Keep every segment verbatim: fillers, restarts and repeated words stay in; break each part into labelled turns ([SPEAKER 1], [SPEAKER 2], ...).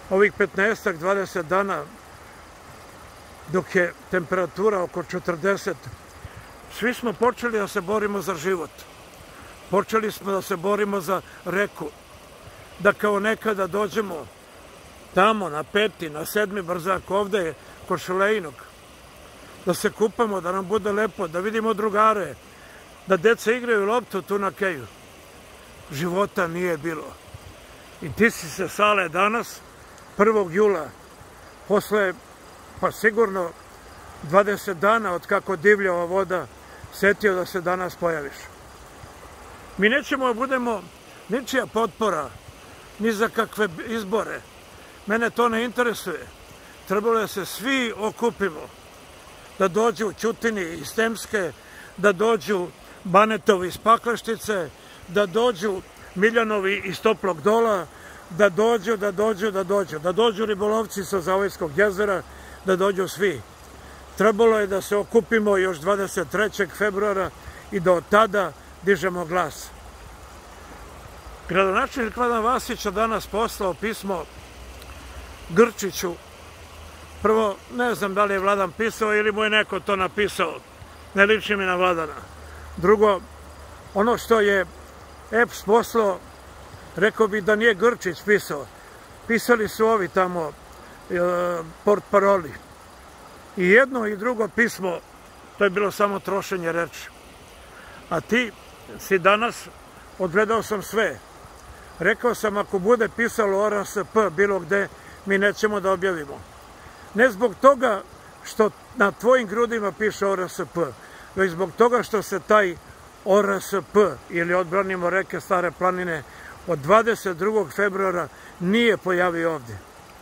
[SPEAKER 1] ovih petnaestak dvadeset dana, dok je temperatura oko četrdeset, svi smo počeli da se borimo za život. Počeli smo da se borimo za reku. Da kao nekada dođemo tamo na peti, na sedmi brzak, ovde kod Šulejnog. Da se kupamo, da nam bude lepo, da vidimo drugare, da deca igraju loptu tu na keju. Života nije bilo. I ti si se, Sale, danas, prvog jula, posle, pa sigurno, dvadeset dana od kako divlja ova voda, setio da se danas pojaviš. Mi nećemo da budemo ničija potpora, ni za kakve izbore. Mene to ne interesuje. Trebalo da se svi okupimo, da dođu Ćutini iz Temske, da dođu Banetovi iz Pakraštice, da dođu Miljanovi iz Toplog Dola, da dođu, da dođu, da dođu, da dođu ribolovci sa Zavojskog jezera, da dođu svi. Trebalo je da se okupimo još dvadeset trećeg februara i da od tada dižemo glas. Gradonačelnik Vladan Vasić je danas poslao pismo Grčiću. Prvo, ne znam da li je Vladan pisao ili mu je neko to napisao. Ne liči mi na Vladana. Drugo, ono što je E P S poslao, rekao bi da nije Grčić pisao. Pisali su ovi tamo portparoli. I jedno i drugo pismo, to je bilo samo trošenje reči. A ti si danas, odgledao sam sve. Rekao sam, ako bude pisalo O R S P bilo gde, mi nećemo da objavimo. Ne zbog toga što na tvojim grudima piše O R S P, već zbog toga što se taj O R S P, ili Odbranimo reke Stare planine, od dvadeset drugog februara nije pojavio ovdje.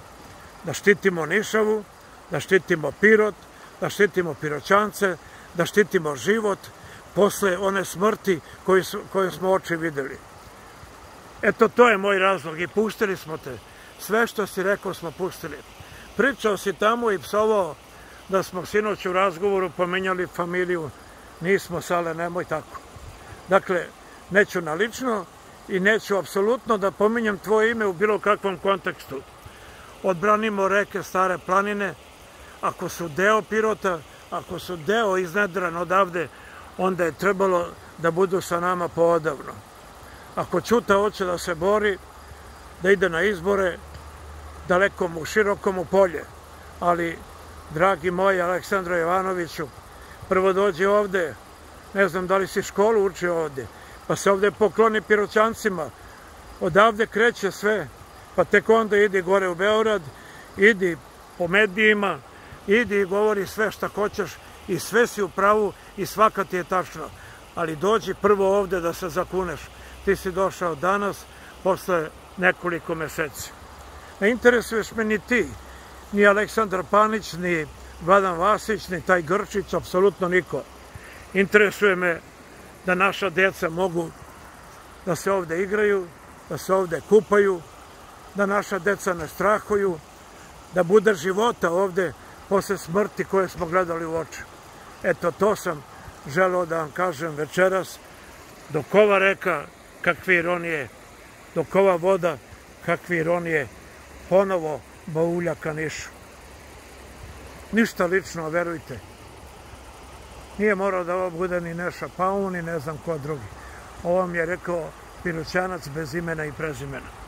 [SPEAKER 1] Da štitimo Nišavu, da štitimo Pirot, da štitimo Piroćance, da štitimo život posle one smrti koju smo oči videli. Eto, to je moj razlog i pustili smo te. Sve što si rekao smo pustili. Pričao si tamo i psovao da smo sinoć u razgovoru pomenjali familiju. Nismo, Sale, nemoj tako. Dakle, neću na lično i neću apsolutno da pominjem tvoje ime u bilo kakvom kontekstu. Odbranimo reke Stare planine. Ako su deo Pirota, ako su deo iznedran odavde, onda je trebalo da budu sa nama poodavno. Ako Ćuta hoće da se bori, da ide na izbore, daleko mu, širokom u polje. Ali, dragi moj Aleksandro Jovanoviću, prvo dođi ovde, ne znam da li si školu učio ovde, pa se ovde pokloni Piroćancima, odavde kreće sve, pa tek onda idi gore u Beograd, idi po medijima, idi i govori sve šta hoćeš i sve si u pravu i svaka ti je tačno. Ali dođi prvo ovde da se zakuneš. Ti si došao danas, posle nekoliko meseci. Ne interesuješ me ni ti, ni Aleksandar Panić, ni Vladan Vasić, ni taj Grčić, apsolutno niko. Interesuje me da naša deca mogu da se ovde igraju, da se ovde kupaju, da naša deca ne strahuju, da bude života ovde posle smrti koje smo gledali u oči. Eto, to sam želeo da vam kažem večeras, dok ova reka, kakve ironije, dok ova voda, kakve ironije, ponovo baulja ka Nišu. Ništa lično, verujte. Nije morao da ovo bude ni Neša Paun, ni ne znam ko drugi. Ovo mi je rekao Piroćanac bez imena i prezimena.